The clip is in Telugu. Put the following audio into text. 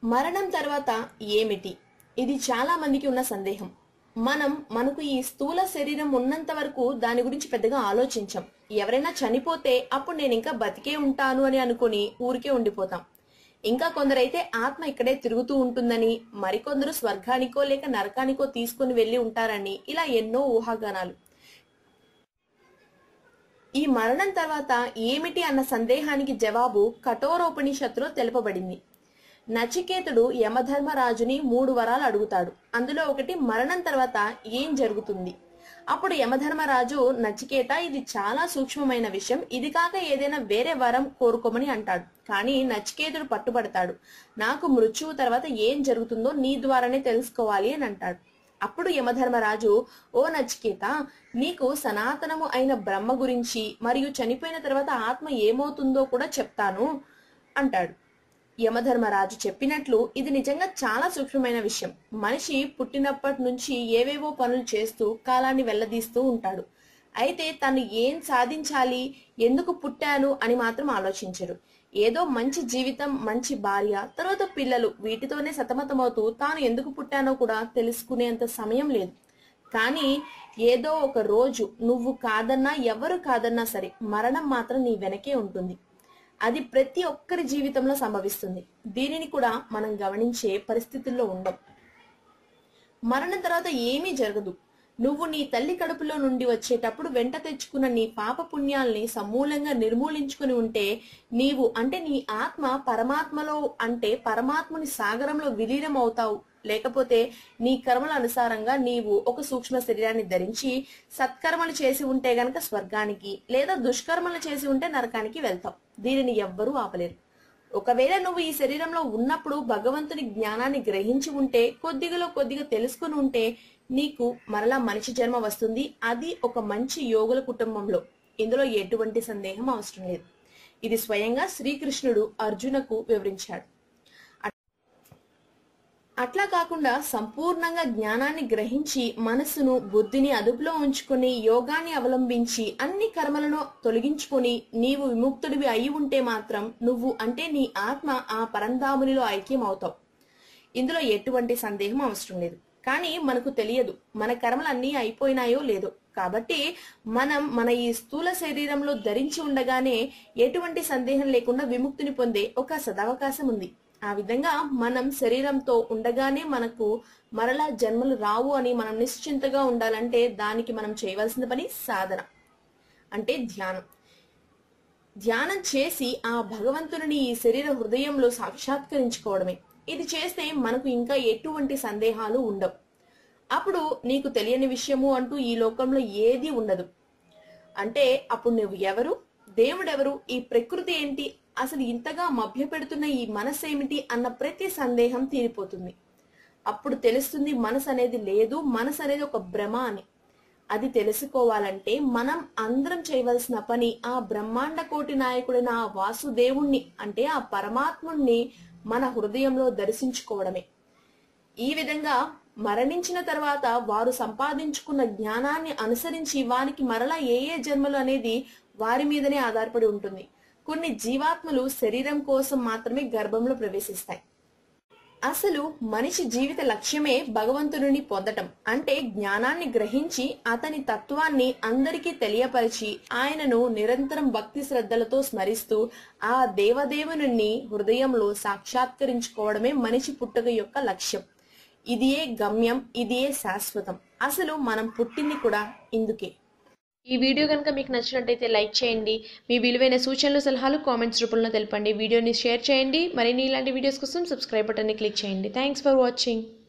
మరణం తర్వాత ఏమిటి? ఇది చాలా మందికి ఉన్న సందేహం. మనకు ఈ స్థూల శరీరం ఉన్నంత వరకు దాని గురించి పెద్దగా ఆలోచించం. ఎవరైనా చనిపోతే అప్పుడు నేను ఇంకా బతికే ఉంటాను అని అనుకుని ఊరికే ఉండిపోతాం. ఇంకా కొందరైతే ఆత్మ ఇక్కడే తిరుగుతూ ఉంటుందని, మరికొందరు స్వర్గానికో లేక నరకానికో తీసుకుని వెళ్లి ఉంటారని, ఇలా ఎన్నో ఊహాగానాలు. ఈ మరణం తర్వాత ఏమిటి అన్న సందేహానికి జవాబు కఠోరోపనిషత్తులో తెలుపబడింది. నచికేతుడు యమధర్మరాజుని 3 వరాలు అడుగుతాడు. అందులో ఒకటి మరణం తర్వాత ఏం జరుగుతుంది. అప్పుడు యమధర్మరాజు, నచికేత, ఇది చాలా సూక్ష్మమైన విషయం, ఇది కాక ఏదైనా వేరే వరం కోరుకోమని అంటాడు. కానీ నచికేతుడు పట్టుబడతాడు. నాకు మృత్యువు తర్వాత ఏం జరుగుతుందో నీ ద్వారానే తెలుసుకోవాలి అని అంటాడు. అప్పుడు యమధర్మరాజు, ఓ నచికేత, నీకు సనాతనము అయిన బ్రహ్మ గురించి మరియు చనిపోయిన తర్వాత ఆత్మ ఏమవుతుందో కూడా చెప్తాను అంటాడు. యమధర్మరాజు చెప్పినట్లు ఇది నిజంగా చాలా సూక్ష్మమైన విషయం. మనిషి పుట్టినప్పటి నుంచి ఏవేవో పనులు చేస్తూ కాలాన్ని వెళ్లదీస్తూ ఉంటాడు. అయితే తను ఏం సాధించాలి, ఎందుకు పుట్టాను అని మాత్రం ఆలోచించరు. ఏదో మంచి జీవితం, మంచి భార్య, తర్వాత పిల్లలు, వీటితోనే సతమతమవుతూ తాను ఎందుకు పుట్టానో కూడా తెలుసుకునేంత సమయం లేదు. కానీ ఏదో ఒక రోజు నువ్వు కాదన్నా ఎవరు కాదన్నా సరే మరణం మాత్రం నీ వెనకే ఉంటుంది. అది ప్రతి ఒక్కరి జీవితంలో సంభవిస్తుంది. దీనిని కూడా మనం గమనించే పరిస్థితుల్లో ఉండం. మరణం తర్వాత ఏమీ జరగదు. నువ్వు నీ తల్లి కడుపులో నుండి వచ్చేటప్పుడు వెంట తెచ్చుకున్న నీ పాప పుణ్యాల్ని సమూలంగా నిర్మూలించుకుని ఉంటే నీవు అంటే నీ ఆత్మ పరమాత్మలో అంటే పరమాత్ముని సాగరంలో విలీనం అవుతావు. లేకపోతే నీ కర్మల అనుసారంగా నీవు ఒక సూక్ష్మ శరీరాన్ని ధరించి సత్కర్మలు చేసి ఉంటే గనక స్వర్గానికి, లేదా దుష్కర్మలు చేసి ఉంటే నరకానికి వెళ్తావు. దీనిని ఎవ్వరూ ఆపలేరు. ఒకవేళ నువ్వు ఈ శరీరంలో ఉన్నప్పుడు భగవంతుని జ్ఞానాన్ని గ్రహించి ఉంటే, కొద్దిగా తెలుసుకుని ఉంటే నీకు మరలా మనిషి జన్మ వస్తుంది. అది ఒక మంచి యోగుల కుటుంబంలో. ఇందులో ఎటువంటి సందేహం అవసరం లేదు. ఇది స్వయంగా శ్రీకృష్ణుడు అర్జునకు వివరించాడు. అట్లా కాకుండా సంపూర్ణంగా జ్ఞానాన్ని గ్రహించి మనస్సును, బుద్ధిని అదుపులో ఉంచుకుని యోగాన్ని అవలంబించి అన్ని కర్మలను తొలగించుకొని నీవు విముక్తుడివి అయి ఉంటే మాత్రం నువ్వు అంటే నీ ఆత్మ ఆ పరంధామునిలో ఐక్యం అవుతావు. ఇందులో ఎటువంటి సందేహం అవసరం లేదు. కానీ మనకు తెలియదు మన కర్మలు అన్నీ అయిపోయినాయో లేదో. కాబట్టి మన ఈ స్థూల శరీరంలో ధరించి ఉండగానే ఎటువంటి సందేహం లేకుండా విముక్తిని పొందే ఒక సదవకాశం ఉంది. ఆ విధంగా మనం శరీరంతో ఉండగానే మనకు మరలా జన్మలు రావు అని మనం నిశ్చింతగా ఉండాలంటే దానికి మనం చేయవలసిన పని సాధన అంటే ధ్యానం. ధ్యానం చేసి ఆ భగవంతుని ఈ శరీర హృదయంలో సాక్షాత్కరించుకోవడమే. ఇది చేస్తే మనకు ఇంకా ఎటువంటి సందేహాలు ఉండవు. అప్పుడు నీకు తెలియని విషయము అంటూ ఈ లోకంలో ఏది ఉండదు. అంటే అప్పుడు నువ్వు ఎవరు, దేవుడెవరు, ఈ ప్రకృతి ఏంటి, అసలు ఇంతగా మభ్యపెడుతున్న ఈ మనసు ఏమిటి అన్న ప్రతి సందేహం తీరిపోతుంది. అప్పుడు తెలుస్తుంది మనసు అనేది లేదు, మనసు అనేది ఒక భ్రమ అని. అది తెలుసుకోవాలంటే మనం అందరం చేయవలసిన పని ఆ బ్రహ్మాండ కోటి నాయకుడైన ఆ వాసుదేవుణ్ణి అంటే ఆ పరమాత్ముణ్ణి మన హృదయంలో దర్శించుకోవడమే. ఈ విధంగా మరణించిన తర్వాత వారు సంపాదించుకున్న జ్ఞానాన్ని అనుసరించి వారికి మరలా ఏ జన్మలు అనేది వారి మీదనే ఆధారపడి ఉంటుంది. కొన్ని జీవాత్మలు శరీరం కోసం మాత్రమే గర్భంలో ప్రవేశిస్తాయి. అసలు మనిషి జీవిత లక్ష్యమే భగవంతుడిని పొందటం. అంటే జ్ఞానాన్ని గ్రహించి అతని తత్వాన్ని అందరికీ తెలియపరిచి ఆయనను నిరంతరం భక్తి శ్రద్ధలతో స్మరిస్తూ ఆ దేవదేవుని హృదయంలో సాక్షాత్కరించుకోవడమే మనిషి పుట్టుక యొక్క లక్ష్యం. ఇదియే గమ్యం, ఇదియే శాశ్వతం. అసలు మనం పుట్టింది కూడా ఇందుకే. ఈ వీడియో కనుక మీకు నచ్చినట్టయితే లైక్ చేయండి. మీ విలువైన సూచనలు, సలహాలు కామెంట్స్ రూపంలో తెలపండి. వీడియోని షేర్ చేయండి. మరిన్ని ఇలాంటి వీడియోస్ కోసం సబ్స్క్రైబ్ బటన్ని క్లిక్ చేయండి. Thanks for watching.